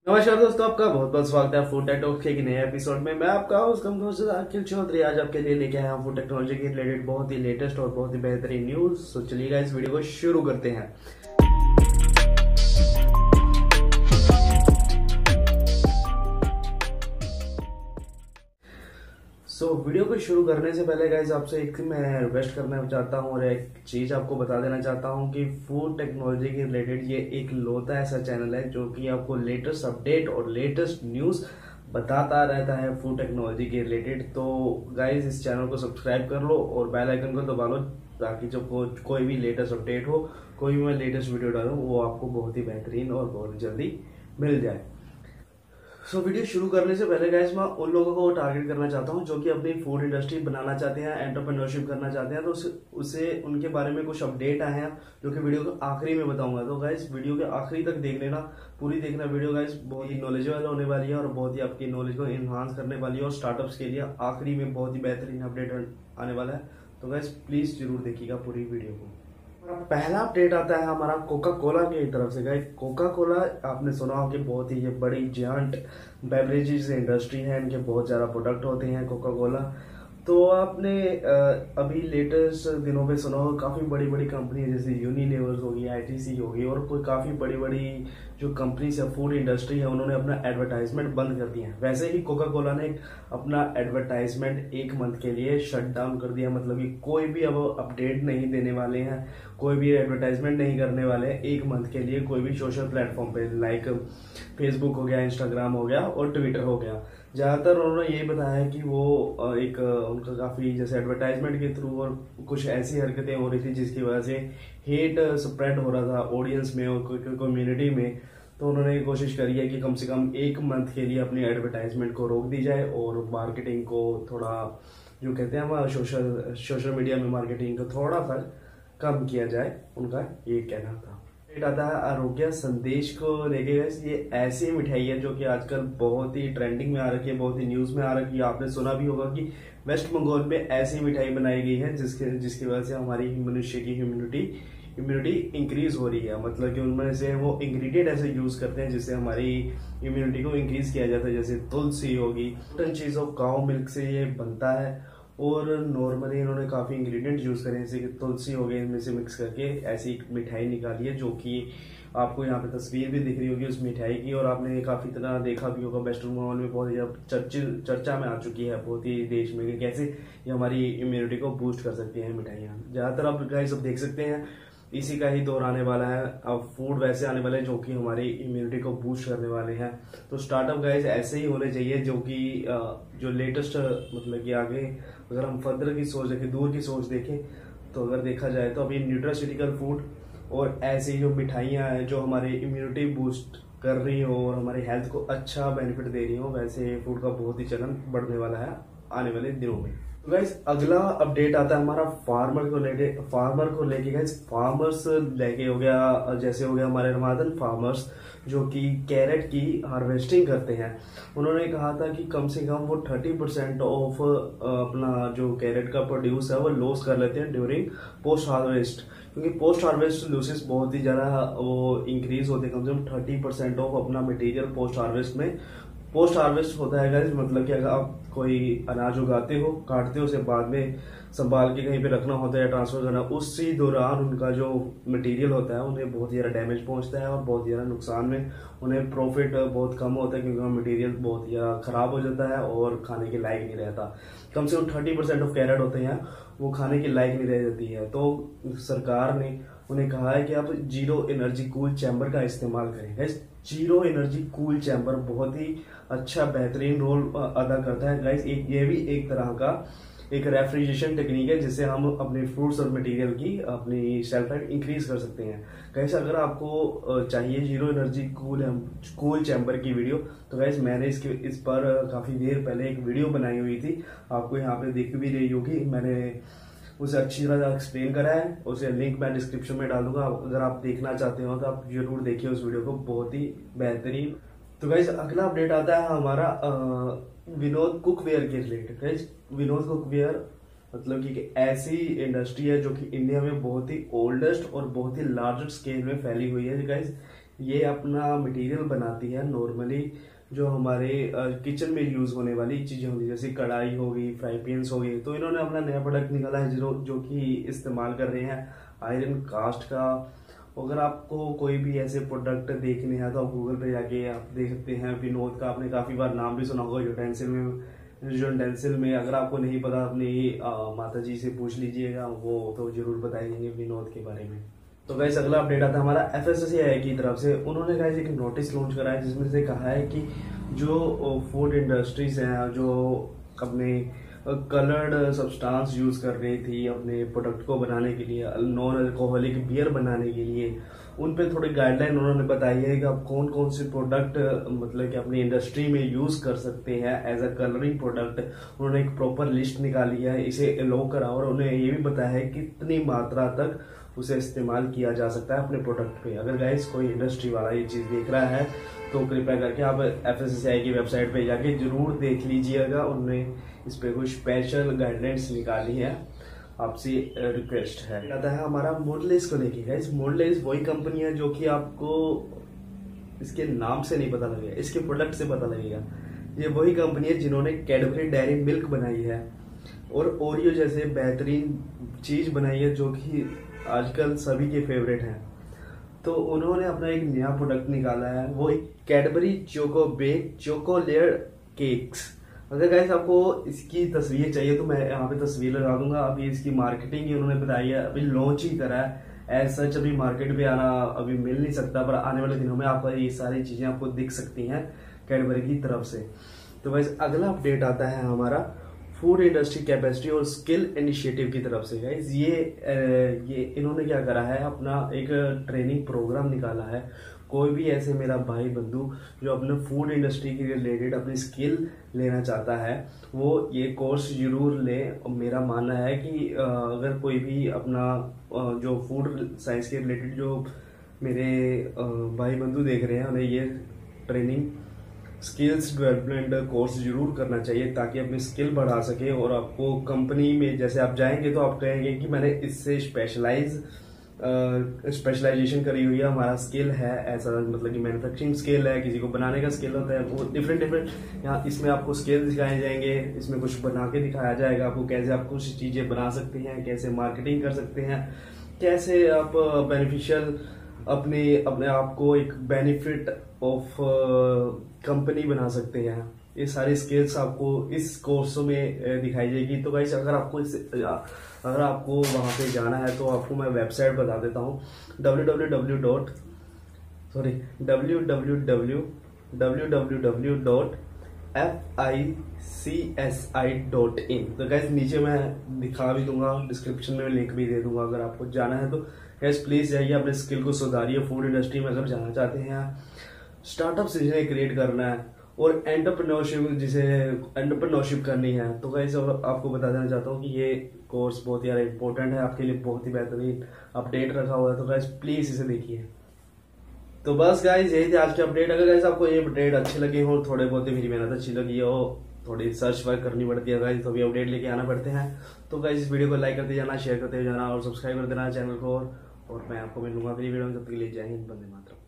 नमस्कार दोस्तों, आपका बहुत बहुत स्वागत है फूड टेक टॉक के एक नए एपिसोड में। मैं आपका होस्ट अखिल चौधरी आज आपके लिए लेके आया हूँ फूड टेक्नोलॉजी के रिलेटेड बहुत ही लेटेस्ट और बहुत ही बेहतरीन न्यूज। तो चलिएगा इस वीडियो को शुरू करते हैं। वीडियो को शुरू करने से पहले गाइज आपसे एक मैं रिक्वेस्ट करना चाहता हूँ और एक चीज आपको बता देना चाहता हूँ कि फूड टेक्नोलॉजी के रिलेटेड ये एक लौता ऐसा चैनल है जो कि आपको लेटेस्ट अपडेट और लेटेस्ट न्यूज बताता रहता है फूड टेक्नोलॉजी के रिलेटेड। तो गाइज इस चैनल को सब्सक्राइब कर लो और बेल आइकन को दबा लो ताकि जब कोई भी लेटेस्ट अपडेट हो, कोई भी मैं लेटेस्ट वीडियो डालूं, वो आपको बहुत ही बेहतरीन और बहुत जल्दी मिल जाए। वीडियो शुरू करने से पहले गाइस मैं उन लोगों को टारगेट करना चाहता हूं जो कि अपनी फूड इंडस्ट्री बनाना चाहते हैं, एंटरप्रेन्योरशिप करना चाहते हैं। तो उसे उनके बारे में कुछ अपडेट आए हैं जो कि वीडियो के आखिरी में बताऊंगा। तो गाइस वीडियो के आखिरी तक देख लेना, पूरी देखना वीडियो गाइस, बहुत ही नॉलेजेबल होने वाली है और बहुत ही आपकी नॉलेज को इन्हांस करने वाली है और स्टार्टअप्स के लिए आखिरी में बहुत ही बेहतरीन अपडेट आने वाला है। तो गाइस प्लीज जरूर देखिएगा पूरी वीडियो को। पहला अपडेट आता है हमारा कोका कोला की तरफ से। गाइस कोका कोला आपने सुना हो कि बहुत ही ये बड़ी जायंट बेवरेजेस इंडस्ट्री है, इनके बहुत ज़्यादा प्रोडक्ट होते हैं कोका कोला। तो आपने अभी लेटेस्ट दिनों पे सुना हो काफ़ी बड़ी बड़ी कंपनी जैसे यूनिलीवर्स होगी, आईटीसी होगी और कोई काफ़ी बड़ी बड़ी जो कंपनीज है फूड इंडस्ट्री है, उन्होंने अपना एडवर्टाइजमेंट बंद कर दिया है। वैसे ही कोका कोला ने अपना एडवर्टाइजमेंट एक मंथ के लिए शट डाउन कर दिया, मतलब कि कोई भी अब अपडेट नहीं देने वाले हैं, कोई भी एडवर्टाइजमेंट नहीं करने वाले हैं एक मंथ के लिए कोई भी सोशल प्लेटफॉर्म पे, लाइक फेसबुक हो गया, इंस्टाग्राम हो गया और ट्विटर हो गया। ज़्यादातर उन्होंने यही बताया कि वो एक उनका काफ़ी जैसे एडवर्टाइजमेंट के थ्रू और कुछ ऐसी हरकतें हो रही थी जिसकी वजह से हेट स्प्रेड हो रहा था ऑडियंस में और कम्युनिटी में। तो उन्होंने कोशिश करी है कि कम से कम एक मंथ के लिए अपनी एडवर्टाइजमेंट को रोक दी जाए और मार्केटिंग को थोड़ा, जो कहते हैं हम सोशल मीडिया में मार्केटिंग को थोड़ा सा कम किया जाए, उनका ये कहना था। आता है आरोग्य संदेश को लेके। ये ऐसी मिठाई है जो कि आजकल बहुत ही ट्रेंडिंग में आ रखी है, बहुत ही न्यूज में आ रखी है। आपने सुना भी होगा कि वेस्ट बंगाल में ऐसी मिठाई बनाई गई है जिसकी वजह से हमारी मनुष्य की इम्यूनिटी इंक्रीज हो रही है। मतलब कि उनमें से वो इंग्रेडिएंट ऐसे यूज करते हैं जिससे हमारी इम्यूनिटी को इंक्रीज किया जाता है। जैसे तुलसी होगी, चीज ऑफ काउ मिल्क से ये बनता है और नॉर्मली इन्होंने काफ़ी इंग्रेडिएंट यूज़ करे जैसे कि तुलसी हो गई, इनमें से मिक्स करके ऐसी एक मिठाई निकाली है जो कि आपको यहाँ पे तस्वीर भी दिख रही होगी उस मिठाई की। और आपने काफ़ी तरह देखा भी होगा, वेस्टर्न माहौल में बहुत ही चर्चा में आ चुकी है बहुत ही देश में कि कैसे ये हमारी इम्यूनिटी को बूस्ट कर सकती हैं मिठाइयाँ। ज़्यादातर आप गाइस सब देख सकते हैं इसी का ही दौर आने वाला है। अब फूड वैसे आने वाले हैं जो कि हमारी इम्यूनिटी को बूस्ट करने वाले हैं। तो स्टार्टअप गाइस ऐसे ही होने चाहिए जो कि जो लेटेस्ट, मतलब कि आगे अगर हम फर्दर की सोच देखें, दूर की सोच देखें, तो अगर देखा जाए तो अभी न्यूट्रास्यूटिकल फूड और ऐसी जो मिठाइयाँ हैं जो हमारी इम्यूनिटी बूस्ट कर रही हो और हमारी हेल्थ को अच्छा बेनिफिट दे रही हो, वैसे फूड का बहुत ही चलन बढ़ने वाला है आने वाले दिनों में। तो गाइस अगला अपडेट आता है हमारा फार्मर को लेके गाइस फार्मर्स लेके हो गया, जैसे हो गया हमारे नॉर्दर्न फार्मर्स जो कि कैरेट की हार्वेस्टिंग करते हैं। उन्होंने कहा था कि कम से कम वो 30% ऑफ अपना जो कैरेट का प्रोड्यूस है वो लॉस कर लेते हैं ड्यूरिंग पोस्ट हार्वेस्ट, क्योंकि पोस्ट हार्वेस्ट लॉसेस बहुत ही ज़्यादा वो इंक्रीज होते हैं। कम से कम 30% ऑफ अपना मटेरियल पोस्ट हार्वेस्ट में, पोस्ट हार्वेस्ट होता है गाइस मतलब कि अगर आप कोई अनाज उगाते हो, काटते हो, उसे बाद में संभाल के कहीं पे रखना होता है या ट्रांसफर करना, उसी दौरान उनका जो मटेरियल होता है उन्हें बहुत ज़्यादा डैमेज पहुंचता है और बहुत ज़्यादा नुकसान में उन्हें प्रॉफिट बहुत कम होता है क्योंकि मटेरियल बहुत ज़्यादा ख़राब हो जाता है और खाने के लायक नहीं रहता। कम से कम 30% ऑफ कैरेट होते हैं वो खाने के लायक नहीं रह जाती है। तो सरकार ने उन्हें कहा है कि आप जीरो एनर्जी कूल चैम्बर का इस्तेमाल करें। जीरो एनर्जी कूल चैम्बर बहुत ही अच्छा बेहतरीन रोल अदा करता है गाइस। ये भी एक तरह का एक रेफ्रिजरेशन टेक्निक है जिससे हम अपने फ्रूट्स और मटेरियल की अपनी शेल्फ लाइफ इंक्रीज कर सकते हैं। गाइस अगर आपको चाहिए जीरो एनर्जी कूल चैम्बर की वीडियो तो गाइस मैंने इस पर काफ़ी देर पहले एक वीडियो बनाई हुई थी, आपको यहाँ पे दिख भी रही होगी। मैंने उसे अच्छी तरह एक्सप्लेन करा है, उसे लिंक मैं डिस्क्रिप्शन में डालूंगा, अगर आप देखना चाहते हो तो आप जरूर देखिए उस वीडियो को, बहुत ही बेहतरीन। तो गाइस अगला अपडेट आता है हमारा विनोद कुकवेयर के रिलेटेड। गाइस विनोद कुकवेयर मतलब कि ऐसी इंडस्ट्री है जो कि इंडिया में बहुत ही ओल्डेस्ट और बहुत ही लार्जेस्ट स्केल में फैली हुई है। गाइस ये अपना मटेरियल बनाती है नॉर्मली जो हमारे किचन में यूज़ होने वाली चीज़ें होंगी, जैसे कढ़ाई होगी, फ्राई पैन्स हो गई। तो इन्होंने अपना नया प्रोडक्ट निकाला है जो कि इस्तेमाल कर रहे हैं आयरन कास्ट का। अगर आपको कोई भी ऐसे प्रोडक्ट देखने हैं तो आप गूगल पे जाके आप देख सकते हैं। विनोद का आपने काफ़ी बार नाम भी सुना होगा यूटेंसिल में। अगर आपको नहीं पता अपनी माता जी से पूछ लीजिएगा, वो तो जरूर बताएंगे विनोद के बारे में। तो गाइस अगला अपडेट आता है हमारा FSSAI की तरफ से। उन्होंने गाइस एक नोटिस लॉन्च करा है जिसमें से कहा है कि जो फूड इंडस्ट्रीज हैं जो अपने कलर्ड सब्सटेंस यूज कर रही थी अपने प्रोडक्ट को बनाने के लिए, नॉन अल्कोहलिक बियर बनाने के लिए, उन पे थोड़ी गाइडलाइन उन्होंने बताई है कि आप कौन कौन से प्रोडक्ट मतलब कि अपनी इंडस्ट्री में यूज कर सकते हैं एज अ कलरिंग प्रोडक्ट। उन्होंने एक प्रॉपर लिस्ट निकाली है, इसे अलो करा और उन्हें ये भी बताया है कि कितनी मात्रा तक उसे इस्तेमाल किया जा सकता है अपने प्रोडक्ट पे। अगर गाइस कोई इंडस्ट्री वाला ये चीज़ देख रहा है तो कृपया करके आप FSSAI की वेबसाइट पे जाके जरूर देख लीजिएगा, उन्होंने इस पे कोई स्पेशल गाइडलाइंस निकाली है। आपसे रिक्वेस्ट है। आता है हमारा मोडलेस को लेके। गाइस मोडलेस वही कंपनी है जो कि आपको इसके नाम से नहीं पता लगेगा, इसके प्रोडक्ट से पता लगेगा। ये वही कंपनी है जिन्होंने कैडबरी डेयरी मिल्क बनाई है और ओरियो जैसे बेहतरीन चीज बनाई है जो कि आजकल सभी के फेवरेट हैं। तो उन्होंने अपना एक नया प्रोडक्ट निकाला है, वो Cadbury choco bake choco layer cakes. अगर गाइस आपको इसकी तस्वीर चाहिए तो मैं यहाँ पे तस्वीर लगा दूंगा। अभी इसकी मार्केटिंग ही उन्होंने बताई है, अभी लॉन्च ही करा है। एज सच अभी मार्केट पे आना अभी मिल नहीं सकता, पर आने वाले दिनों में आपको ये सारी चीजें आपको दिख सकती हैं कैडबरी की तरफ से। तो गाइस अगला अपडेट आता है हमारा फूड इंडस्ट्री कैपेसिटी और स्किल इनिशिएटिव की तरफ से। गाइस ये इन्होंने क्या करा है, अपना एक ट्रेनिंग प्रोग्राम निकाला है। कोई भी ऐसे मेरा भाई बंधु जो अपने फूड इंडस्ट्री के रिलेटेड अपनी स्किल लेना चाहता है वो ये कोर्स जरूर ले। मेरा मानना है कि अगर कोई भी अपना जो फूड साइंस के रिलेटेड जो मेरे भाई बंधु देख रहे हैं उन्हें ये ट्रेनिंग स्किल्स डेवलपमेंट कोर्स जरूर करना चाहिए ताकि अपनी स्किल बढ़ा सके। और आपको कंपनी में जैसे आप जाएंगे तो आप कहेंगे कि मैंने इससे स्पेशलाइजेशन करी हुई है, हमारा स्किल है ऐसा, मतलब कि मैन्युफैक्चरिंग स्किल है, किसी को बनाने का स्किल होता है, वो डिफरेंट यहाँ इसमें आपको स्किल दिखाए जाएंगे। इसमें कुछ बना के दिखाया जाएगा आपको, कैसे आप कुछ चीजें बना सकते हैं, कैसे मार्केटिंग कर सकते हैं, कैसे आप बेनिफिशियल अपने आप को एक बेनिफिट ऑफ कंपनी बना सकते हैं। ये सारी स्किल्स आपको इस कोर्स में दिखाई जाएगी। तो गाइस अगर आपको वहां पे जाना है तो आपको मैं वेबसाइट बता देता हूँ www.ficsi.in। तो गाइस नीचे मैं दिखा भी दूंगा, डिस्क्रिप्शन में लिंक भी दे दूंगा। अगर आपको जाना है तो गाइस प्लीज जाइए, अपने स्किल को सुधारिए। फूड इंडस्ट्री में अगर जाना चाहते हैं, स्टार्टअप जिन्हें क्रिएट करना है और एंटरप्रेन्योरशिप करनी है तो गाइस आपको बता देना चाहता हूँ कि ये कोर्स बहुत ही इंपॉर्टेंट है आपके लिए, बहुत ही बेहतरीन अपडेट रखा हुआ है। तो गाइस प्लीज इसे देखिए। तो बस गाइस यही थे आज के अपडेट। अगर गाइस आपको ये अपडेट अच्छे लगे हो, थोड़े बहुत मेरी मेहनत अच्छी लगी हो, थोड़ी सर्च वर्क करनी पड़ती है गाइस, तो भी अपडेट लेके आना पड़ते हैं। तो गाइस इस वीडियो को लाइक करते जाना, शेयर करते जाना और सब्सक्राइब कर देना चैनल को। और मैं आपको मिलूंगा अगली वीडियो में, तब तक के लिए जय हिंद, वंदे मातरम।